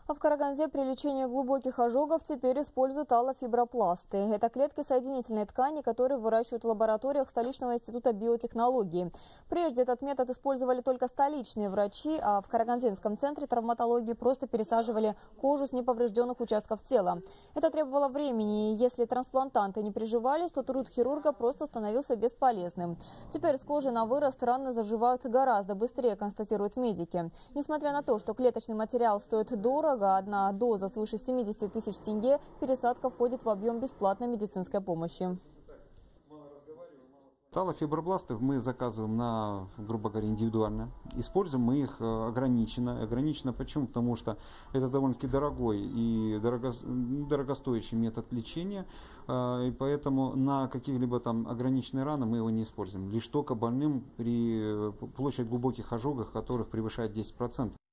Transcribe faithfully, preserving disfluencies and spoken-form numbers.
А в Караганде при лечении глубоких ожогов теперь используют аллофибропласты. Это клетки соединительной ткани, которые выращивают в лабораториях столичного института биотехнологии. Прежде этот метод использовали только столичные врачи, а в Карагандинском центре травматологии просто пересаживали кожу с неповрежденных участков тела. Это требовало времени, и если трансплантанты не приживались, то труд хирурга просто становился бесполезным. Теперь с кожи на вырост раны заживают гораздо быстрее, констатируют медики. Несмотря на то, что клеточный материал стоит дорого, одна доза свыше семидесяти тысяч тенге, пересадка входит в объем бесплатной медицинской помощи. Аллофибробласты мы заказываем на, грубо говоря, индивидуально. Используем мы их ограниченно. Ограниченно почему? Потому что это довольно-таки дорогой и дорого, дорогостоящий метод лечения. И поэтому на каких-либо там ограниченные раны мы его не используем. Лишь только больным при площадь глубоких ожогах, которых превышает десять процентов.